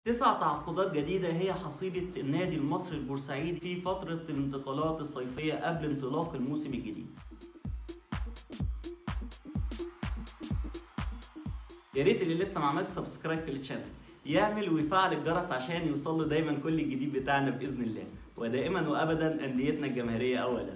9 تعاقدات جديدة هي حصيلة النادي المصري البورسعيدي في فترة الانتقالات الصيفية قبل انطلاق الموسم الجديد. يا ريت اللي لسه ما عملش سبسكرايب في الشانل يعمل ويفعل الجرس عشان يوصل له دايما كل الجديد بتاعنا بإذن الله، ودائما وأبدا أنديتنا الجماهيرية أولا.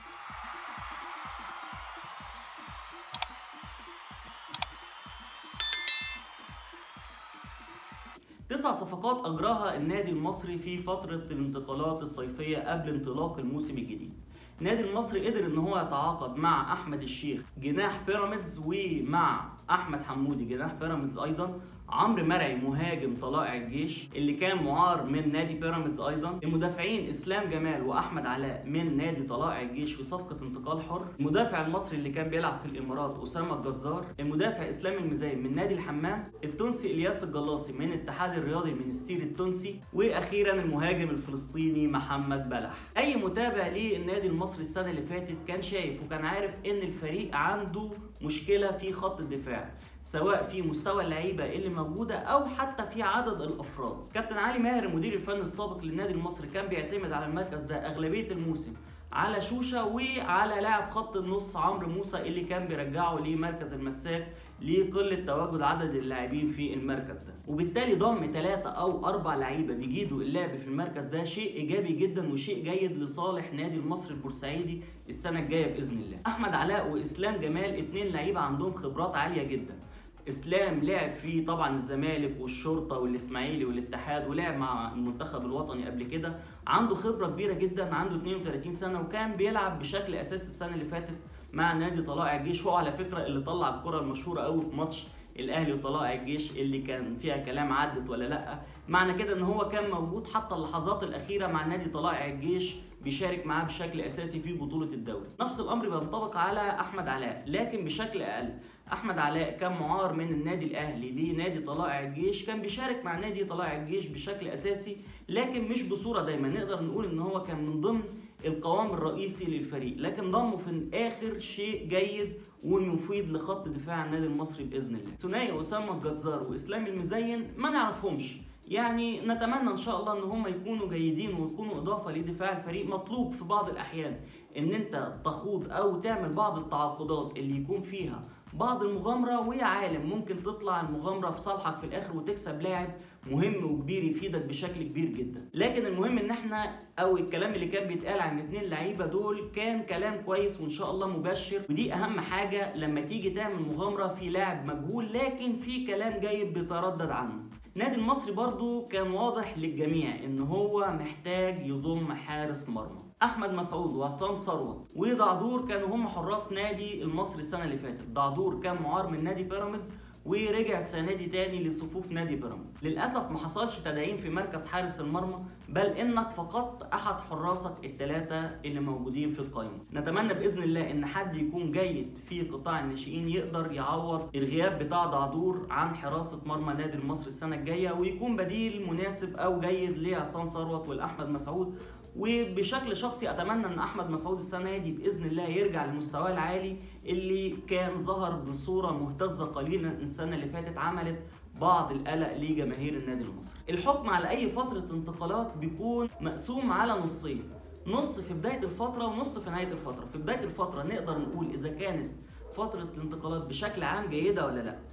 تسع صفقات أجراها النادي المصري في فترة الانتقالات الصيفية قبل انطلاق الموسم الجديد. النادي المصري قدر ان هو يتعاقد مع احمد الشيخ جناح بيراميدز، ومع احمد حمودي جناح بيراميدز ايضا، عمرو مرعي مهاجم طلائع الجيش اللي كان معار من نادي بيراميدز ايضا، المدافعين اسلام جمال واحمد علاء من نادي طلائع الجيش في صفقه انتقال حر، المدافع المصري اللي كان بيلعب في الامارات اسامه الجزار، المدافع اسلام المزين من نادي الحمام، التونسي الياس الجلاصي من الاتحاد الرياضي المنستيري التونسي، واخيرا المهاجم الفلسطيني محمد بلح. اي متابع للنادي المصري السنه اللي فاتت كان شايف وكان عارف ان الفريق عنده مشكله في خط الدفاع، سواء في مستوى اللعيبه اللي موجوده او حتى في عدد الافراد. كابتن علي ماهر المدير الفني السابق للنادي المصري كان بيعتمد على المركز ده اغلبيه الموسم على شوشه وعلى لاعب خط النص عمرو موسى اللي كان بيرجعه لمركز المساك لقله تواجد عدد اللاعبين في المركز ده، وبالتالي ضم 3 أو 4 لعيبه بيجيدوا اللعب في المركز ده شيء ايجابي جدا وشيء جيد لصالح نادي المصري البورسعيدي السنه الجايه باذن الله. احمد علاء واسلام جمال 2 لعيبه عندهم خبرات عاليه جدا. اسلام لعب في طبعا الزمالك والشرطه والاسماعيلي والاتحاد، ولعب مع المنتخب الوطني قبل كده، عنده خبره كبيره جدا، عنده 32 سنه وكان بيلعب بشكل اساسي السنه اللي فاتت مع نادي طلائع الجيش. هو على فكره اللي طلع الكره المشهوره قوي في ماتش الاهلي وطلائع الجيش اللي كان فيها كلام عدت ولا لا، معنى كده ان هو كان موجود حتى اللحظات الاخيره مع نادي طلائع الجيش، بيشارك معاه بشكل اساسي في بطوله الدوري. نفس الامر بينطبق على احمد علاء لكن بشكل اقل. احمد علاء كان معار من النادي الاهلي لنادي طلائع الجيش، كان بيشارك مع نادي طلائع الجيش بشكل اساسي لكن مش بصوره دايما، نقدر نقول ان هو كان من ضمن القوام الرئيسي للفريق، لكن ضمه في الاخر شيء جيد ومفيد لخط دفاع النادي المصري باذن الله. ثنائي اسامه الجزار واسلام المزين ما نعرفهمش، يعني نتمنى ان شاء الله ان هم يكونوا جيدين ويكونوا اضافه لدفاع الفريق. مطلوب في بعض الاحيان ان انت تخوض او تعمل بعض التعاقدات اللي يكون فيها بعض المغامره، ويا عالم ممكن تطلع المغامره في صالحك في الاخر وتكسب لاعب مهم وكبير يفيدك بشكل كبير جدا. لكن المهم ان احنا او الكلام اللي كان بيتقال عن 2 لعيبه دول كان كلام كويس وان شاء الله مبشر، ودي اهم حاجه لما تيجي تعمل مغامره في لاعب مجهول لكن في كلام جايب بيتردد عنه. النادي المصري برضو كان واضح للجميع ان هو محتاج يضم حارس مرمى. احمد مسعود وعصام ثروت ودعدور كانوا هم حراس نادي المصري السنه اللي فاتت. دعدور كان معار من نادي بيراميدز ورجع السنه دي تاني لصفوف نادي بيراميدز. للاسف ما حصلش تدعيم في مركز حارس المرمى، بل انك فقدت احد حراسك ال3 اللي موجودين في القائمه. نتمنى باذن الله ان حد يكون جيد في قطاع الناشئين يقدر يعوض الغياب بتاع دعدور عن حراسه مرمى نادي المصري السنه الجايه، ويكون بديل مناسب او جيد لعصام ثروت والاحمد مسعود. وبشكل شخصي اتمنى ان احمد مسعود السنه دي باذن الله يرجع لمستواه العالي اللي كان ظهر بصوره مهتزه قليلا السنه اللي فاتت، عملت بعض القلق لجماهير النادي المصري. الحكم على اي فتره انتقالات بيكون مقسوم على نصين، نص في بدايه الفتره ونص في نهايه الفتره. في بدايه الفتره نقدر نقول اذا كانت فتره الانتقالات بشكل عام جيده ولا لا،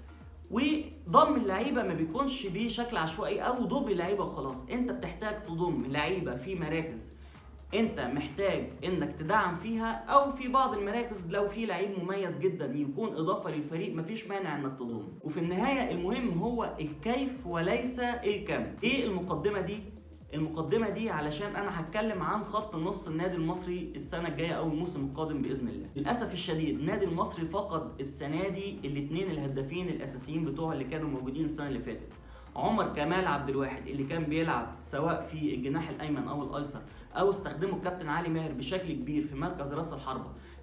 وضم اللعيبه ما بيكونش بشكل عشوائي او ضم اللعيبه وخلاص. انت بتحتاج تضم لعيبه في مراكز انت محتاج انك تدعم فيها، او في بعض المراكز لو في لعيب مميز جدا يكون اضافه للفريق مفيش مانع انك تضمه. وفي النهايه المهم هو الكيف وليس الكم. ايه المقدمه دي؟ المقدمه دي علشان انا هتكلم عن خط نص النادي المصري السنه الجايه او الموسم القادم باذن الله. للاسف الشديد النادي المصري فقد السنه دي الاثنين الهدافين الاساسيين بتوعه اللي كانوا موجودين السنه اللي فاتت. عمر كمال عبد الواحد اللي كان بيلعب سواء في الجناح الايمن او الايسر او استخدمه الكابتن علي ماهر بشكل كبير في مركز راس الحربه،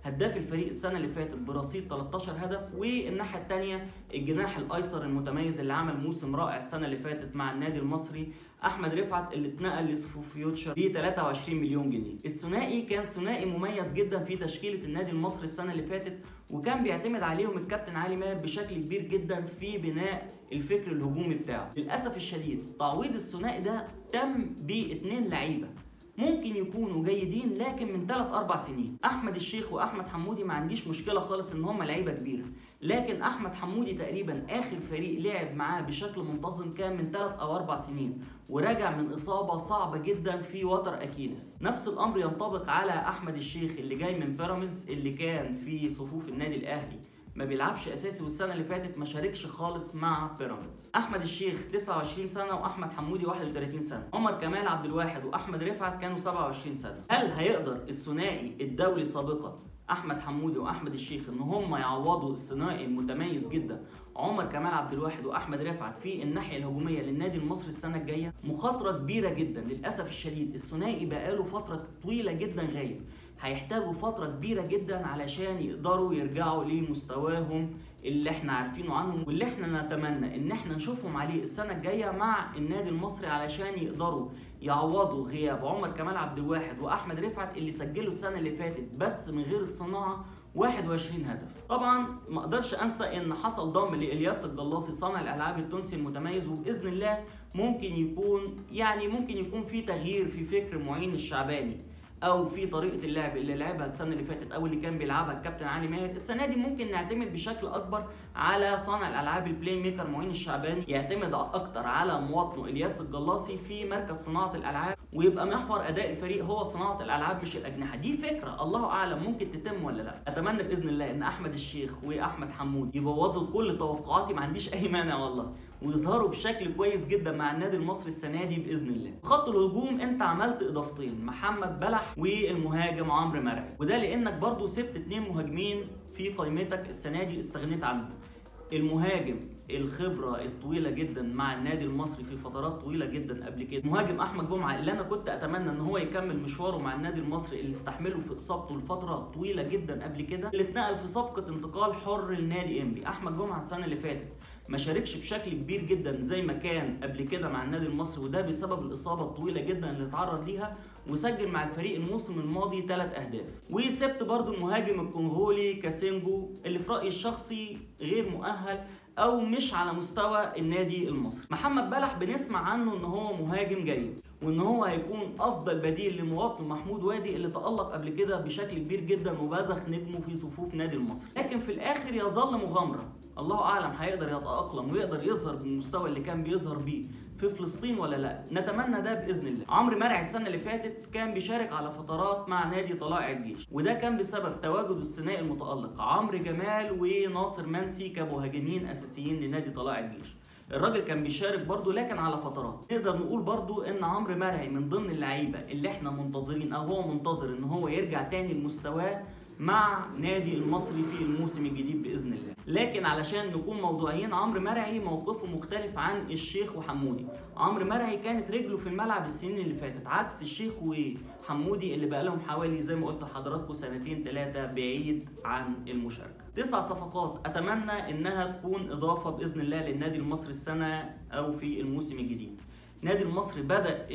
هداف الفريق السنه اللي فاتت برصيد 13 هدف. والناحيه الثانيه الجناح الايسر المتميز اللي عمل موسم رائع السنه اللي فاتت مع النادي المصري احمد رفعت اللي اتنقل لصفوف فيوتشر ب 23 مليون جنيه. الثنائي كان ثنائي مميز جدا في تشكيله النادي المصري السنه اللي فاتت، وكان بيعتمد عليهم الكابتن علي ماهر بشكل كبير جدا في بناء الفكر الهجومي بتاعه. للاسف الشديد تعويض الثنائي ده تم باثنين لعيبه ممكن يكونوا جيدين لكن من 3-4 سنين. احمد الشيخ واحمد حمودي ما عنديش مشكله خالص ان هم لعيبه كبيره، لكن احمد حمودي تقريبا اخر فريق لعب معاه بشكل منتظم كان من 3 أو 4 سنين، وراجع من اصابه صعبه جدا في وتر اكيلس. نفس الامر ينطبق على احمد الشيخ اللي جاي من بيراميدز اللي كان في صفوف النادي الاهلي ما بيلعبش اساسي، والسنه اللي فاتت ما شاركش خالص مع بيراميدز. احمد الشيخ 29 سنه واحمد حمودي 31 سنه. عمر كمال عبد الواحد واحمد رفعت كانوا 27 سنه. هل هيقدر الثنائي الدولي سابقا احمد حمودي واحمد الشيخ ان هم يعوضوا الثنائي المتميز جدا عمر كمال عبد الواحد واحمد رفعت في الناحيه الهجوميه للنادي المصري السنه الجايه؟ مخاطره كبيره جدا للاسف الشديد. الثنائي بقاله فتره طويله جدا غايب، هيحتاجوا فتره كبيره جدا علشان يقدروا يرجعوا لمستواهم اللي احنا عارفينه عنهم، واللي احنا نتمنى ان احنا نشوفهم عليه السنه الجايه مع النادي المصري علشان يقدروا يعوضوا غياب عمر كمال عبد الواحد واحمد رفعت اللي سجلوا السنه اللي فاتت بس من غير الصناعه 21 هدف. طبعا ما اقدرش انسى ان حصل ضم لإلياس الجلاصي صانع الالعاب التونسي المتميز، وباذن الله ممكن يكون في تغيير في فكر معين الشعباني او في طريقه اللعب اللي لعبها السنه اللي فاتت او اللي كان بيلعبها الكابتن علي ماهر. السنه دي ممكن نعتمد بشكل اكبر على صانع الالعاب البلاي ميكر معين الشعباني، يعتمد اكتر على مواطنه الياس الجلاصي في مركز صناعه الالعاب، ويبقى محور اداء الفريق هو صناعه الالعاب مش الاجنحه. دي فكره الله اعلم ممكن تتم ولا لا. اتمنى باذن الله ان احمد الشيخ واحمد حمود يبوظوا كل توقعاتي، ما عنديش اي مانع والله، ويظهروا بشكل كويس جدا مع النادي المصري السنه دي باذن الله. خط الهجوم انت عملت اضافتين، محمد بلح والمهاجم عمرو مرعي، وده لانك برضو سبت 2 مهاجمين في قائمتك السنه دي استغنيت عنهم. المهاجم الخبره الطويله جدا مع النادي المصري في فترات طويله جدا قبل كده، مهاجم احمد جمعه اللي انا كنت اتمنى ان هو يكمل مشواره مع النادي المصري اللي استحمله في اصابته لفتره طويله جدا قبل كده، اللي اتنقل في صفقه انتقال حر للنادي انبي. احمد جمعه السنه اللي فاتت ما شاركش بشكل كبير جدا زي ما كان قبل كده مع النادي المصري، وده بسبب الاصابه الطويله جدا اللي اتعرض ليها، وسجل مع الفريق الموسم الماضي 3 اهداف. وسبت برضو المهاجم الكونغولي كاسينجو اللي في رايي الشخصي غير مؤهل او مش على مستوى النادي المصري. محمد بلح بنسمع عنه ان هو مهاجم جيد، وان هو هيكون افضل بديل لمواطن محمود وادي اللي تالق قبل كده بشكل كبير جدا وبزخ نجمه في صفوف نادي المصري، لكن في الاخر يظل مغامره. الله اعلم هيقدر يتاقلم ويقدر يظهر بالمستوى اللي كان بيظهر بيه في فلسطين ولا لا، نتمنى ده باذن الله. عمرو مرعي السنه اللي فاتت كان بيشارك على فترات مع نادي طلائع الجيش، وده كان بسبب تواجد الثنائي المتالق عمرو جمال وناصر منسي كمهاجمين اساسيين لنادي طلائع الجيش. الراجل كان بيشارك برضه لكن على فترات. نقدر نقول برضه ان عمرو مرعي من ضمن اللعيبه اللي احنا منتظرين او هو منتظر ان هو يرجع تاني لمستواه مع نادي المصري في الموسم الجديد باذن الله. لكن علشان نكون موضوعيين، عمرو مرعي موقفه مختلف عن الشيخ وحمودي. عمرو مرعي كانت رجله في الملعب السنين اللي فاتت، عكس الشيخ وحمودي اللي بقى لهم حوالي زي ما قلت لحضراتكم 2-3 بعيد عن المشاركه. 9 صفقات اتمنى انها تكون اضافه باذن الله للنادي المصري السنه او في الموسم الجديد. النادي المصري بدأ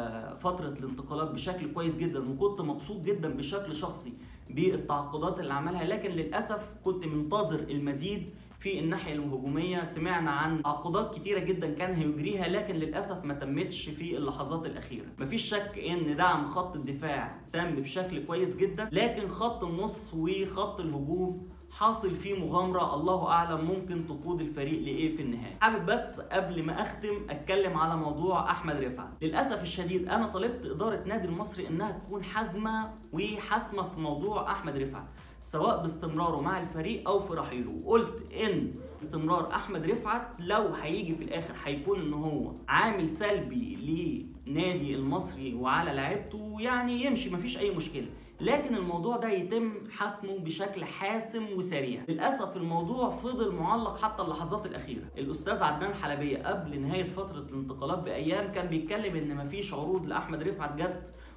فترة الانتقالات بشكل كويس جدا، وكنت مبسوط جدا بشكل شخصي بالتعاقدات اللي عملها، لكن للأسف كنت منتظر المزيد في الناحية الهجومية. سمعنا عن تعاقدات كتيرة جدا كان هيجريها لكن للأسف ما تمتش في اللحظات الأخيرة. مفيش شك إن دعم خط الدفاع تم بشكل كويس جدا، لكن خط النص وخط الهجوم حاصل فيه مغامرة الله أعلم ممكن تقود الفريق لإيه في النهاية. حابب بس قبل ما أختم أتكلم على موضوع أحمد رفعت. للأسف الشديد أنا طلبت إدارة نادي المصري إنها تكون حازمة وحاسمة في موضوع أحمد رفعت، سواء باستمراره مع الفريق أو في رحيله. وقلت إن استمرار أحمد رفعت لو هيجي في الآخر هيكون إن هو عامل سلبي لنادي المصري وعلى لعيبته، يعني يمشي مفيش أي مشكلة، لكن الموضوع ده يتم حسمه بشكل حاسم وسريع. للأسف الموضوع فضل معلق حتى اللحظات الأخيرة. الأستاذ عدنان حلبية قبل نهاية فترة الانتقالات بأيام كان بيتكلم إن مفيش عروض لأحمد رفعت جت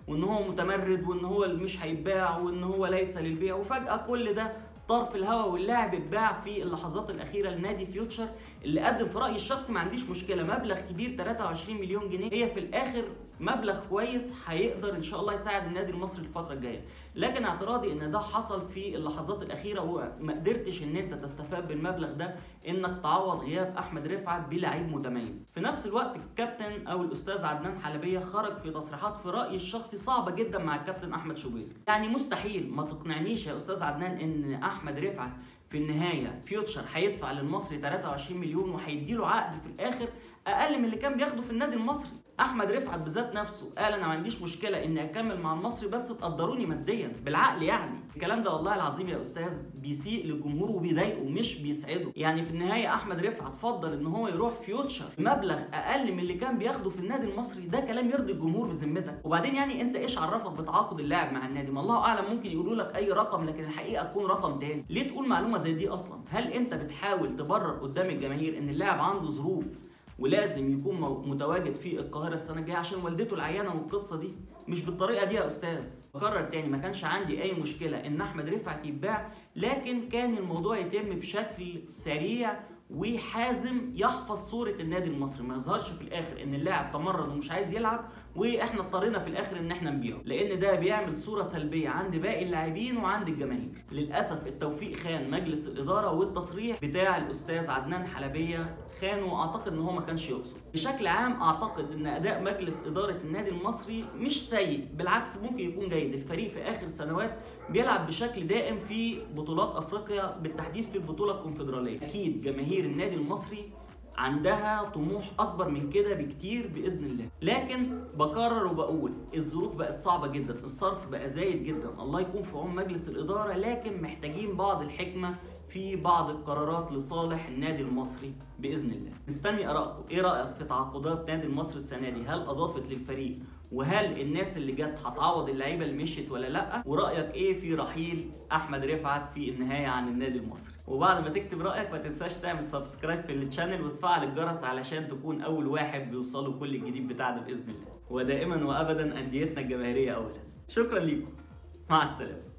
وان هو متمرد وان هو مش هيتباع وان هو ليس للبيع، وفجأة كل ده طار في الهواء واللاعب اتباع في اللحظات الاخيره لنادي فيوتشر اللي قدم في رايي الشخصي ما عنديش مشكله مبلغ كبير 23 مليون جنيه، هي في الاخر مبلغ كويس هيقدر ان شاء الله يساعد النادي المصري الفتره الجايه. لكن اعتراضي ان ده حصل في اللحظات الاخيره وما قدرتش ان انت تستفاد بالمبلغ ده انك تعوض غياب احمد رفعت بلعيب متميز. في نفس الوقت الكابتن او الاستاذ عدنان حلبيه خرج في تصريحات في رايي الشخصي صعبه جدا مع الكابتن احمد شوبير. يعني مستحيل ما تقنعنيش يا استاذ عدنان ان احمد رفعت في النهايه فيوتشر هيدفع للمصري 23 مليون وهيديله عقد في الاخر اقل من اللي كان بياخده في النادي المصري. احمد رفعت بذات نفسه قال انا ما عنديش مشكله اني اكمل مع المصري بس تقدروني ماديا بالعقل. يعني الكلام ده والله العظيم يا استاذ بيسيء للجمهور وبيضايقه مش بيسعده. يعني في النهايه احمد رفعت فضل ان هو يروح فيوتشر بمبلغ اقل من اللي كان بياخده في النادي المصري، ده كلام يرضي الجمهور بذمتك؟ وبعدين يعني انت ايش عرفك بتعاقد اللاعب مع النادي؟ ما الله اعلم ممكن يقولوا لك اي رقم لكن الحقيقه تكون رقم تاني. ليه تقول معلومه زي دي اصلا؟ هل انت بتحاول تبرر قدام الجماهير ان اللاعب عنده ظروف ولازم يكون متواجد في القاهره السنه الجايه عشان والدته العيانه والقصه دي؟ مش بالطريقه دي يا استاذ. بكرر تاني، ما كانش عندي اي مشكله ان احمد رفعت يتباع، لكن كان الموضوع يتم بشكل سريع وحازم يحفظ صوره النادي المصري، ما يظهرش في الاخر ان اللاعب تمرد ومش عايز يلعب واحنا اضطرينا في الاخر ان احنا نبيعه، لان ده بيعمل صوره سلبيه عند باقي اللاعبين وعند الجماهير. للاسف التوفيق خان مجلس الاداره والتصريح بتاع الاستاذ عدنان حلبيه خان، واعتقد ان هو ما كانش يقصد. بشكل عام اعتقد ان اداء مجلس اداره النادي المصري مش سيء، بالعكس ممكن يكون جيد. الفريق في اخر سنوات بيلعب بشكل دائم في بطولات افريقيا بالتحديد في البطوله الكونفدراليه. اكيد جماهير النادي المصري عندها طموح اكبر من كده بكتير باذن الله، لكن بكرر وبقول الظروف بقت صعبه جدا، الصرف بقى زايد جدا، الله يكون في عون مجلس الاداره، لكن محتاجين بعض الحكمه في بعض القرارات لصالح النادي المصري باذن الله. مستني ارائكم، ايه رايك في تعاقدات نادي المصري السنه دي؟ هل اضافت للفريق؟ وهل الناس اللي جت هتعوض اللعيبه اللي مشيت ولا لا؟ ورايك ايه في رحيل احمد رفعت في النهايه عن النادي المصري؟ وبعد ما تكتب رايك ما تنساش تعمل سبسكرايب في الشانل وتفعل الجرس علشان تكون اول واحد بيوصله كل الجديد بتاعنا باذن الله. ودائما وابدا انديتنا الجماهيريه اولا. شكرا ليكم، مع السلامه.